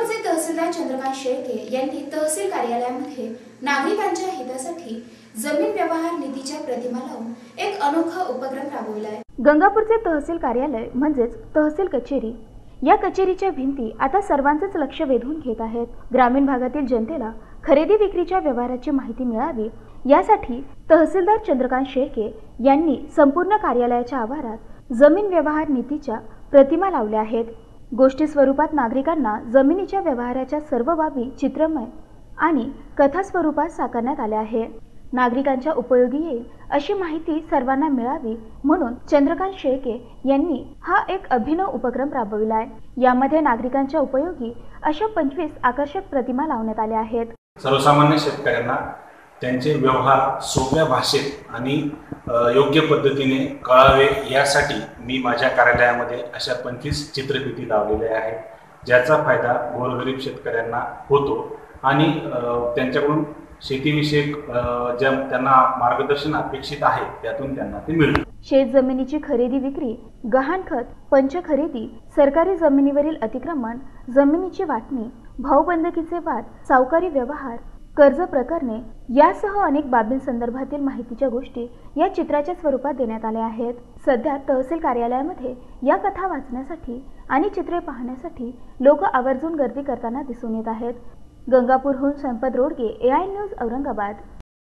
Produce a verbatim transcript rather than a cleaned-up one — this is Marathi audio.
गंगापूरचे तहसीलदार चंद्रकांत शेळके यांनी तहसील कार्यालयामध्ये नागरिकांच्या हितासाठी जमीन व्यवहार निधीच्या प्रतिमा लावून एक अनोखा उपक्रम राबवला आहे। गंगापूरचे तहसील कार्यालय म्हणजेच तहसील कचेरी, या कचेरीच्या भिंती आता सर्वांचेच लक्ष वेधून घेत आहेत। ग्रामीण भागातील जनतेला खरेदी विक्रीच्या व्यवहाराची माहिती मिळावी यासाठी तहसीलदार चंद्रकांत शेळके यांनी संपूर्ण कार्यालयाच्या आवारात जमीन व्यवहार नीतीच्या प्रतिमा लावल्या आहेत। गोष्टी स्वरूपात नागरिकांना जमिनीच्या व्यवहाराच्या सर्व बाबी चित्रमय आणि कथा स्वरूपात साकारण्यात आल्या आहे। नागरिकांच्या उपयोगी येईल अशी माहिती सर्वांना मिळावी म्हणून चंद्रकांत शेळके यांनी हा एक अभिनव उपक्रम राबविला आहे। यामध्ये नागरिकांच्या उपयोगी अशा पंचवीस आकर्षक प्रतिमा लावण्यात आल्या आहेत। सर्वसामान्य शेतकऱ्यांना त्यांचे व्यवहार सोप्या भाषेत आणि योग्य पद्धतीने कळावे यासाठी मी माझ्या कार्यालयामध्ये अशा पंचवीस चित्रफिती लावलेल्या आहेत, ज्याचा फायदा गोरगरीब शेतकऱ्यांना होतो आणि त्यांच्याकडून शेतीविषयक ज्या त्यांना मार्गदर्शन अपेक्षित आहे त्यातून त्यांना ते मिळते। शेत जमिनीची खरेदी विक्री, गहाणखत, पंच खरेदी, सरकारी जमिनीवरील अतिक्रमण, जमिनीची वाटणी, भाऊबंदकीचे वाद, सावकारी व्यवहार, कर्ज प्रकरणे यासह अनेक बाबींसंदर्भातील माहितीच्या गोष्टी या चित्राच्या स्वरूपात देण्यात आल्या आहेत। सध्या तहसील कार्यालयामध्ये या कथा वाचण्यासाठी आणि चित्रे पाहण्यासाठी लोक आवर्जून गर्दी करताना दिसून येत आहेत। गंगापूरहून Sampat Rodge, A I news, Aurangabad.